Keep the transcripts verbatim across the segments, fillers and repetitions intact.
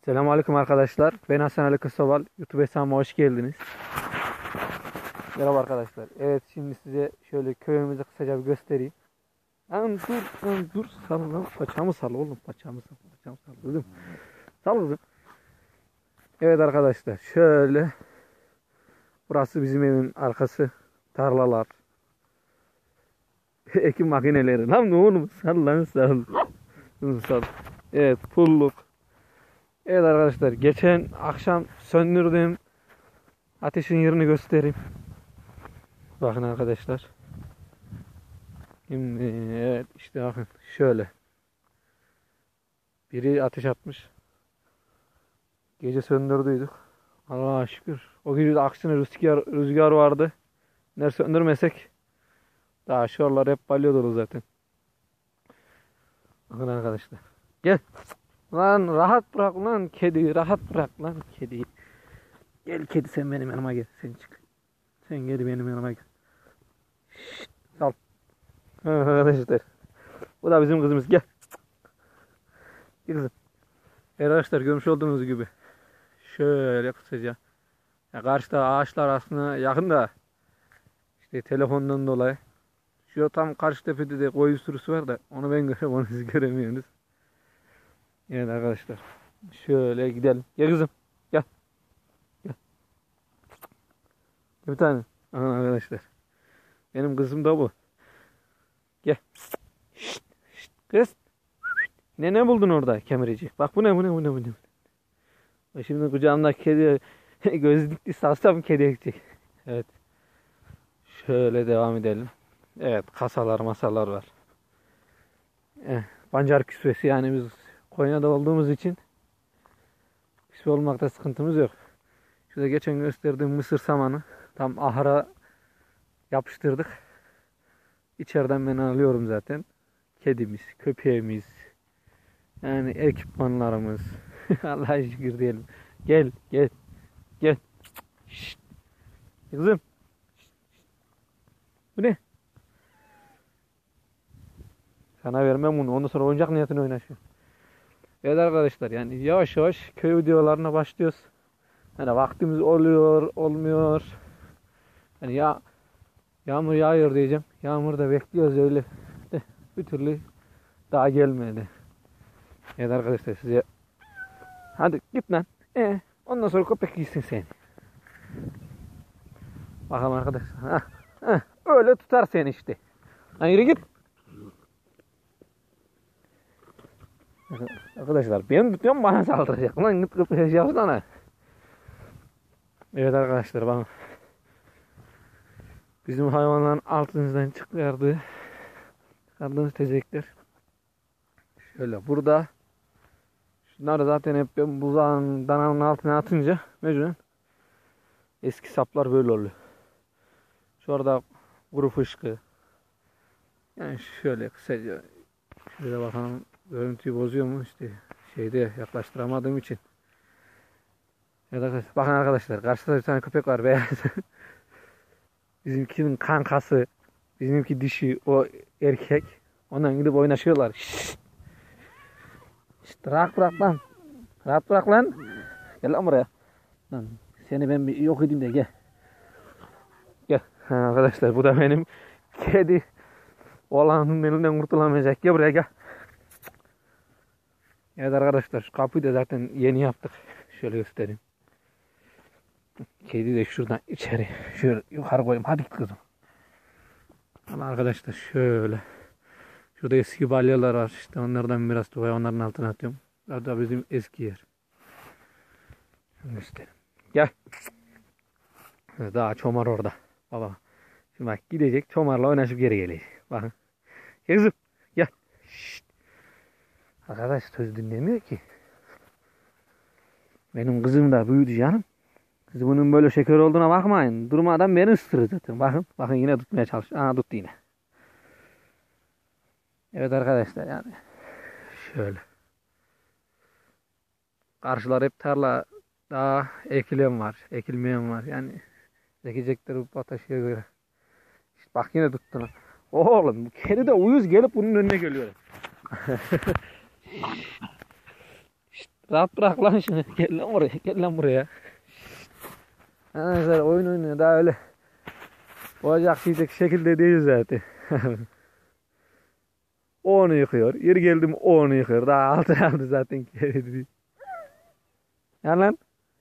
Selamünaleyküm arkadaşlar. Ben Hasan Ali Kısaval. YouTube hesabıma hoş geldiniz. Merhaba arkadaşlar. Evet, şimdi size şöyle köyümüzü kısaca bir göstereyim. Lan dur, lan dur. Sal lan. Paçamı sal oğlum. Paçamı sal. Paçamı sal kızım. Sal kızım. Evet arkadaşlar. Şöyle. Burası bizim evin arkası. Tarlalar. Ekim makineleri. Lan ne oğlum? Sal lan sal. Sal. Evet, pulluk. Evet arkadaşlar, geçen akşam söndürdüğüm ateşin yerini göstereyim. Bakın arkadaşlar. Şimdi evet işte bakın şöyle. Biri ateş atmış. Gece söndürdüydük. Allah'a şükür. O gece de aksine rüzgar, rüzgar vardı. Eğer söndürmesek daha şu oralar hep balyo dolu zaten. Bakın arkadaşlar. Gel. Lan rahat bırak lan kedi, rahat bırak lan kedi. Gel kedi, sen benim yanıma gel, sen çık. Sen gel benim yanıma gel. Şşt, sal. Arkadaşlar. Bu da bizim kızımız, gel. Gel kızım. Arkadaşlar, görmüş olduğunuz gibi. Şöyle kısaca. Ya karşıda ağaçlar aslında yakın da. İşte telefondan dolayı. Şu tam karşı tepede de koyun sürüsü var da onu ben görüyorum, onu siz göremiyorsunuz. Evet arkadaşlar. Şöyle gidelim. Gel kızım. Gel. Gel. Bir tane. Aha arkadaşlar. Benim kızım da bu. Gel. Şşt, şşt, kız. Ne ne buldun orada kemirici? Bak bu ne bu ne bu ne bu ne. Şimdi kucağımdaki kedi göz dikti, salsam kedi ekecek. Evet. Şöyle devam edelim. Evet, kasalar masalar var. Eh, pancar küsvesi, yani biz Konya'da olduğumuz için küsve olmakta sıkıntımız yok. Şurada geçen gösterdiğim mısır samanı tam ahıra yapıştırdık. İçeriden ben alıyorum zaten. Kedimiz, köpeğimiz, yani ekipmanlarımız. Allah'a şükür diyelim. Gel, gel, gel. Şşt. Kızım. Şşt. Bu ne? Sana vermem bunu. Ondan sonra oyuncak niyetine oynaşıyor. Evet arkadaşlar, yani yavaş yavaş köy videolarına başlıyoruz. Yani vaktimiz oluyor, olmuyor. Yani ya yağmur yağıyor diyeceğim. Yağmur da bekliyoruz öyle. De, bir türlü daha gelmedi. Evet arkadaşlar, size hadi git lan. Ee, ondan sonra köpek gitsin seni. Bakalım arkadaşlar. Hah, hah, öyle tutar seni işte. Lan yürü git. Arkadaşlar ben tutuyorum, bana saldıracak. Lan git köpeğe yapsana. Evet arkadaşlar, bakın. Bizim hayvanların altımızdan çıkardığı çıkardığımız tezekler. Şöyle burada. Şunları zaten hep ben buzağın dananın altına atınca mecburen eski saplar böyle oluyor. Şurada kuru fışkı. Yani şöyle kısaca şöyle bakalım, görüntüyü bozuyor mu işte şeyde yaklaştıramadığım için. Evet arkadaşlar, bakın arkadaşlar, karşıda bir tane köpek var beyaz. Bizimkinin kankası, bizimki dişi, o erkek. Ondan gidip oynaşıyorlar. Şşt. Şşt, rahat bırak lan. Rahat bırak lan. Gel lan buraya. Lan seni ben bir yok edeyim de gel. Gel. Ha, arkadaşlar, bu da benim kedi. Oğlanın elinden kurtulamayacak. Gel buraya gel. Evet arkadaşlar, şu kapıyı da zaten yeni yaptık. Şöyle göstereyim. Kedi de şuradan içeri şöyle yukarı koyayım. Hadi git kızım. Ama arkadaşlar şöyle. Şurada eski balyalar var. İşte onlardan biraz tuğaya onların altına atıyorum. Burada bizim eski yer. Şunu göstereyim. Gel. Daha çomar orada. Baba. Şimdi bak, gidecek çomarla oynaşıp geri gelecek. Bakın. Gel kızım. Gel. Şşt. Arkadaş söz dinlemiyor ki. Benim kızım da büyüdü canım. Siz bunun böyle şeker olduğuna bakmayın. Durmadan beni ısırır zaten. Bakın. Bakın yine tutmaya çalışıyor. Aha, tuttu yine. Evet arkadaşlar, yani şöyle. Karşılar hep tarla. Daha ekilen var. Ekilmeyen var. Yani ekecekleri bu pataşıya göre. İşte bak yine tuttu lan. Oğlum bu kedi de uyuz gelip bunun önüne geliyor. Rahat bırak lan şunu. Gel lan buraya. Gel lan buraya. Arkadaşlar oyun oynuyor. Daha öyle olacak şeycek şekilde değil zaten. O onu yıkıyor. Yeri geldim o onu yıkıyor. Daha altı aldı zaten. Ya lan.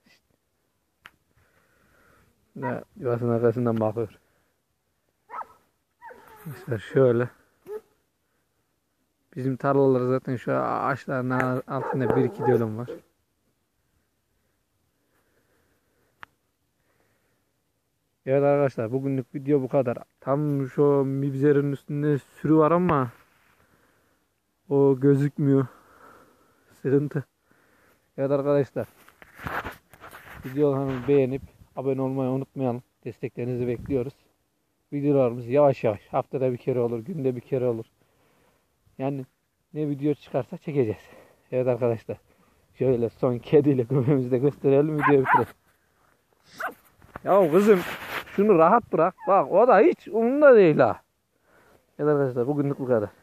Ya, yuvasının arkasından bakıyor. İşte şöyle. Bizim tarlalar zaten şu ağaçların altında bir iki dönüm var. Evet arkadaşlar, bugünlük video bu kadar. Tam şu mibzerin üstünde sürü var ama o gözükmüyor. Sıkıntı. Evet arkadaşlar, videolarımızı beğenip abone olmayı unutmayalım. Desteklerinizi bekliyoruz. Videolarımız yavaş yavaş, haftada bir kere olur, günde bir kere olur. Yani ne video çıkarsa çekeceğiz. Evet arkadaşlar, şöyle son kediyle köpeğimizi de gösterelim, videoyu bitirelim. Ya kızım, şunu rahat bırak. Bak o da hiç umurunda değil ha. Evet arkadaşlar, bugünlük bu kadar.